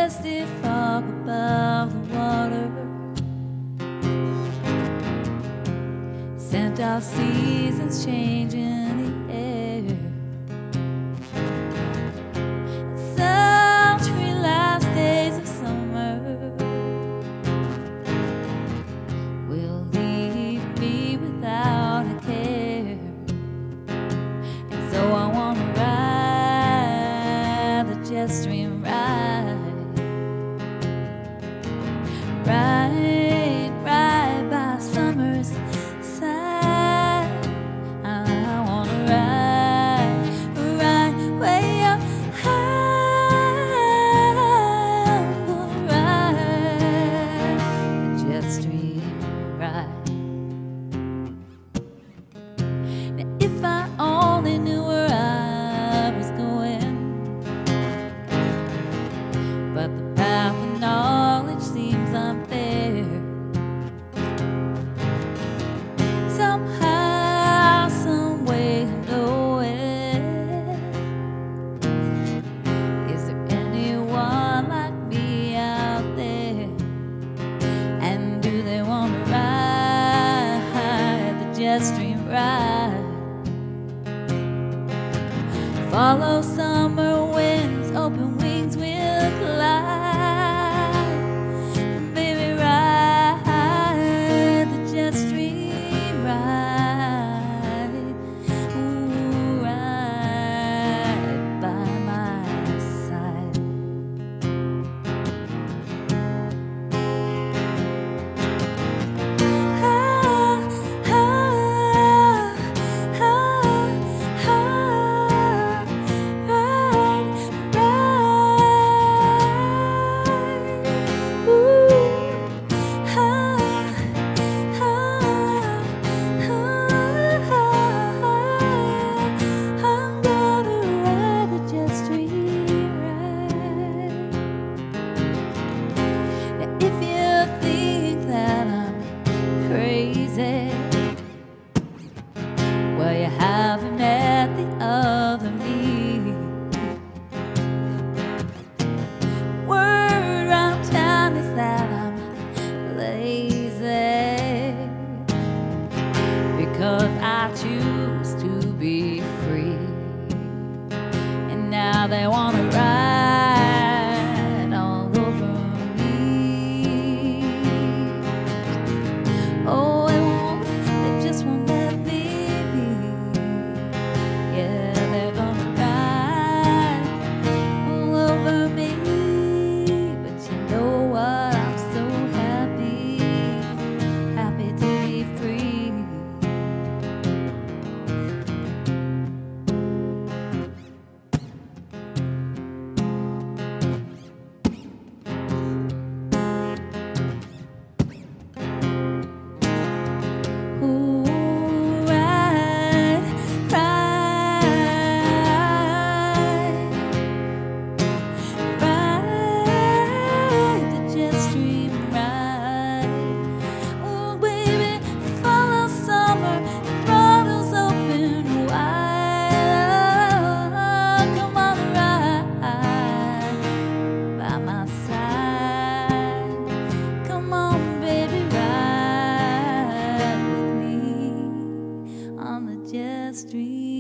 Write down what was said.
majestic fog above the water, scent of seasons changing the air, sultry last days of summer will leave me without a care. And so I want to ride the jet stream right by summer's side. I wanna ride way up high. I'm gonna ride the jet stream ride. Now if I only knew where I was going, but the path of knowledge seems unfair. Somehow, some way to know it. Is there anyone like me out there? And do they want to ride the jet stream ride? Follow summer winds, open wings will glide. Baby, ride the jet stream ride. Ooh, ride by my side. Well, you haven't met the other me. Word around town is that I'm lazy, because I choose to be free. And now they want to ride all over me. Oh, they just won't let me. Yeah, they're gonna ride all over me. But you know what? I'm so happy to be free. Street.